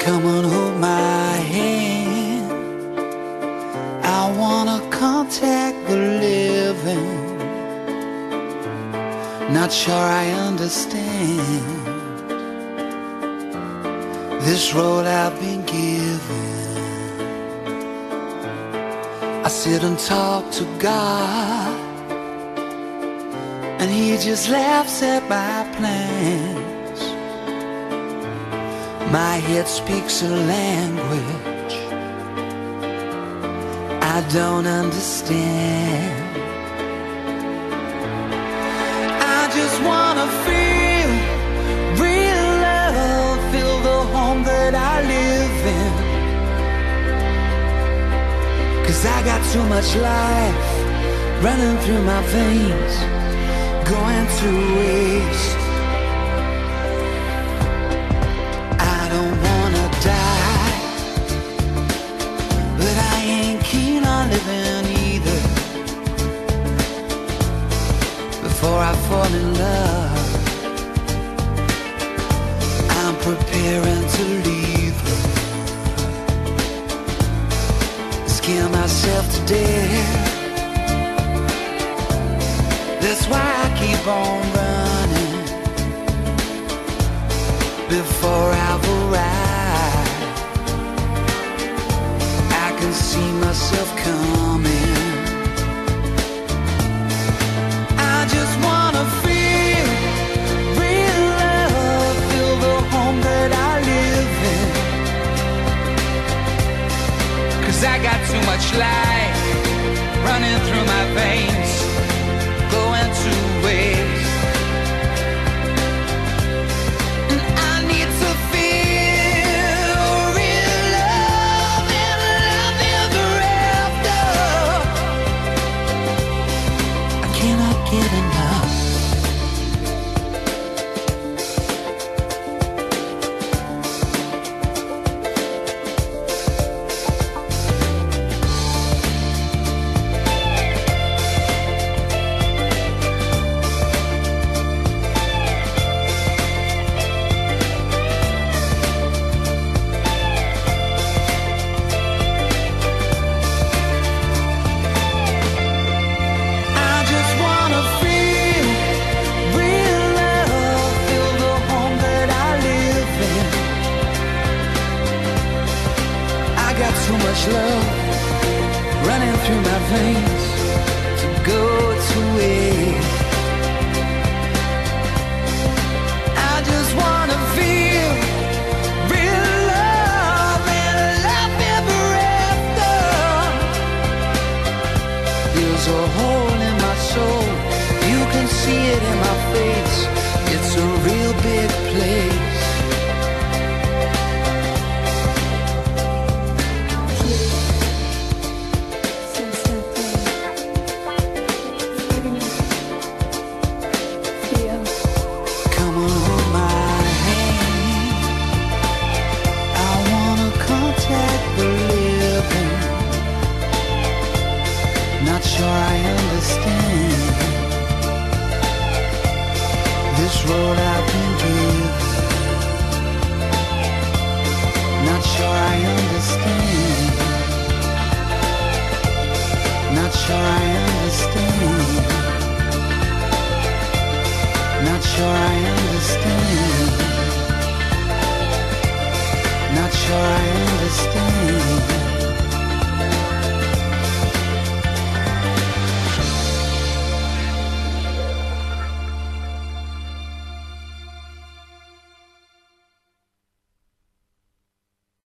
Come on, hold my hand. I wanna contact the living. Not sure I understand this road I've been given. I sit and talk to God, and He just laughs at my plans. My head speaks a language I don't understand. I just wanna feel real love, feel the home that I live in. 'Cause I got too much life running through my veins, going to waste. I don't wanna die, but I ain't keen on living either. Before I fall in love, I'm preparing to leave her. Scare myself to death. That's why I keep on running before I've arrived. I can see myself coming. I just wanna feel real love, feel the home that I live in. 'Cause I got too much life running through my veins, going to waste. And I need to feel real love and love ever after. I cannot get enough. Too much love running through my veins to go to waste. I just wanna feel real love and love ever after. There's a hole in my soul, you can see it in my face. It's a real big place. Not sure I understand this road I've been given. Not sure I understand. Not sure I understand. Not sure I understand. Not sure I understand.